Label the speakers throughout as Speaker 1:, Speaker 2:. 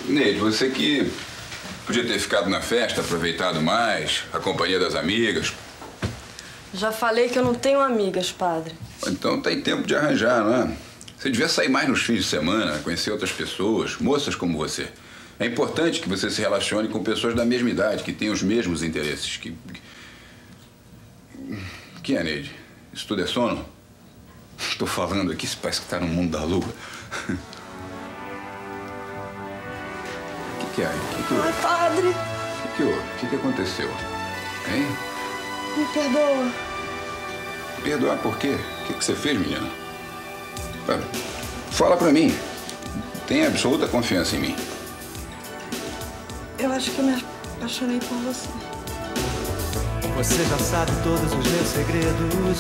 Speaker 1: Neide, você que podia ter ficado na festa, aproveitado mais, a companhia das amigas.
Speaker 2: Já falei que eu não tenho amigas, padre.
Speaker 1: Então tem tempo de arranjar, não é? Você devia sair mais nos fins de semana, conhecer outras pessoas, moças como você. É importante que você se relacione com pessoas da mesma idade, que tenham os mesmos interesses. Que é, Neide? Isso tudo é sono? Estou falando aqui, se parece que está no mundo da lua. O que é?
Speaker 2: Ai, padre.
Speaker 1: O que houve? O que aconteceu? Hein?
Speaker 2: Me perdoa.
Speaker 1: Perdoar por quê? O que você fez, menina? Fala pra mim. Tenha absoluta confiança em mim.
Speaker 2: Eu acho que eu me apaixonei por você.
Speaker 3: Você já sabe todos os meus segredos.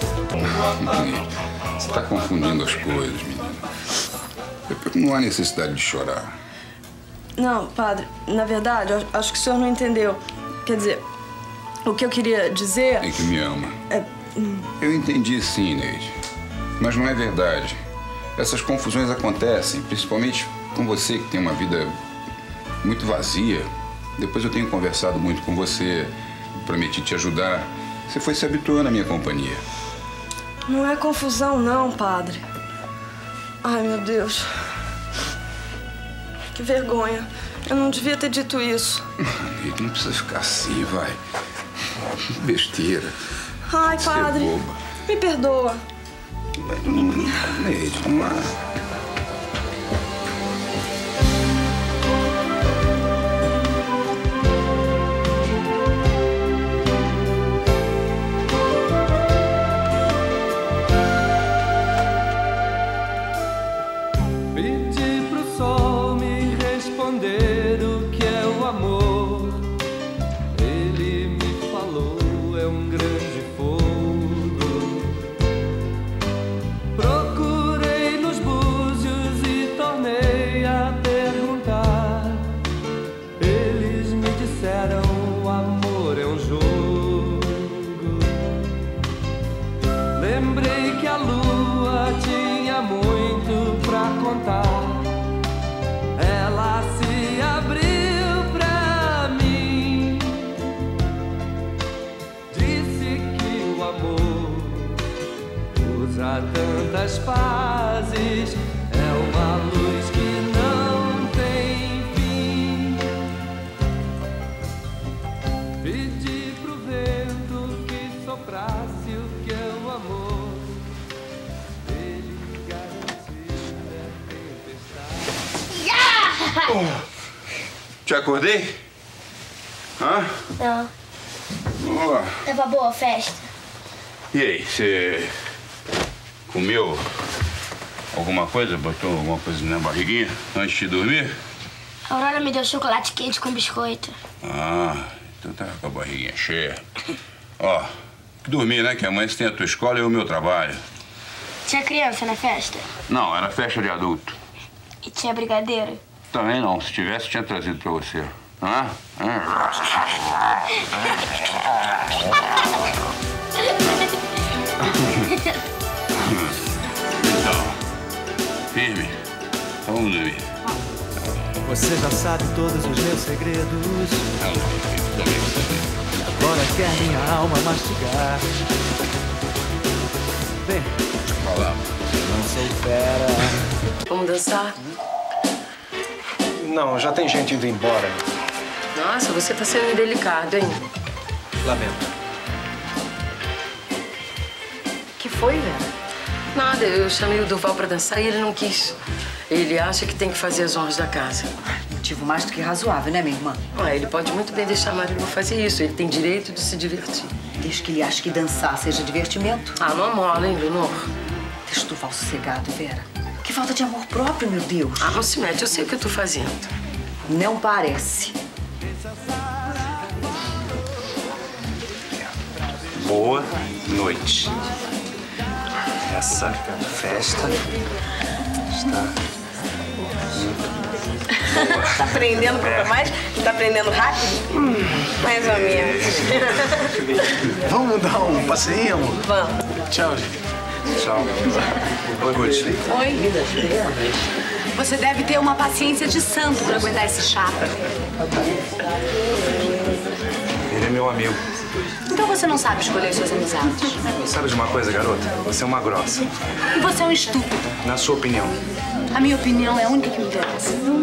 Speaker 1: Você tá confundindo as coisas, menina. Não há necessidade de chorar.
Speaker 2: Não, padre, na verdade, eu acho que o senhor não entendeu. Quer dizer, o que eu queria dizer...
Speaker 1: É que me ama. Eu entendi sim, Neide. Mas não é verdade. Essas confusões acontecem, principalmente com você, que tem uma vida muito vazia. Depois eu tenho conversado muito com você, prometi te ajudar. Você foi se habituando à minha companhia.
Speaker 2: Não é confusão, não, padre. Ai, meu Deus. Que vergonha. Eu não devia ter dito isso.
Speaker 1: Neide, não precisa ficar assim, vai. Besteira.
Speaker 2: Ai, padre.
Speaker 1: Você é boba.
Speaker 2: Me perdoa.
Speaker 1: Neide, vamos lá.
Speaker 3: Pedi pro sol me responder o que é o amor. Ele me falou, é um grande fogo. Procurei nos búzios e tornei a perguntar. Eles me disseram, o amor é um jogo. Lembrei que a lua tinha muito pra contar. Ela se abriu pra mim. Disse que o amor usa tantas fases. É uma luz que não tem fim. Pedi pro vento que soprasse o que é o amor. Ele garantiu a tempestade.
Speaker 1: Te acordei? Hã?
Speaker 4: Não.
Speaker 1: Ó.
Speaker 4: Tava boa a festa?
Speaker 1: E aí, você comeu alguma coisa? Botou alguma coisa na barriguinha antes de dormir?
Speaker 4: A Aurora me deu chocolate quente com biscoito.
Speaker 1: Ah, então tá com a barriguinha cheia. Ó, dormir, né? Que amanhã você tem a tua escola e eu o meu trabalho.
Speaker 4: Tinha criança na festa?
Speaker 1: Não, era festa de adulto.
Speaker 4: E tinha brigadeiro?
Speaker 1: Também não. Se tivesse, tinha trazido pra você. Hã? Então, firme. Então vamos dormir.
Speaker 3: Você já sabe todos os meus segredos. Agora quer minha alma mastigar. Vem,
Speaker 1: Deixa eu falar.
Speaker 3: não sou fera.
Speaker 2: Vamos dançar?
Speaker 5: Não, já tem gente indo embora.
Speaker 2: Nossa, você tá sendo indelicado, hein?
Speaker 5: Lamento.
Speaker 2: Que foi, Vera? Nada, eu chamei o Durval pra dançar e ele não quis. Ele acha que tem que fazer as honras da casa.
Speaker 6: Motivo mais do que razoável, né, minha irmã?
Speaker 2: Ele pode muito bem deixar a Marilu fazer isso. Ele tem direito de se divertir.
Speaker 6: Desde que ele acha que dançar seja divertimento.
Speaker 2: Não mola, hein, Leonor?
Speaker 6: Deixa o Durval sossegado, Vera. Que falta de amor próprio, meu Deus.
Speaker 2: Não se mete, eu sei o que eu tô fazendo.
Speaker 6: Não parece.
Speaker 5: Boa noite. Essa festa está muito boa.
Speaker 2: Tá aprendendo pouco mais? Tá aprendendo rápido? Mais ou menos.
Speaker 5: Vamos dar um passeio, amor?
Speaker 2: Vamos.
Speaker 5: Tchau, gente. Tchau. Oi, Ruth.
Speaker 7: Oi. Você deve ter uma paciência de santo pra aguentar esse chato.
Speaker 5: Ele é meu amigo.
Speaker 7: Então você não sabe escolher suas amizades.
Speaker 5: Sabe de uma coisa, garota? Você é uma grossa.
Speaker 7: E você é um estúpido.
Speaker 5: Na sua opinião.
Speaker 7: A minha opinião é a única que me interessa.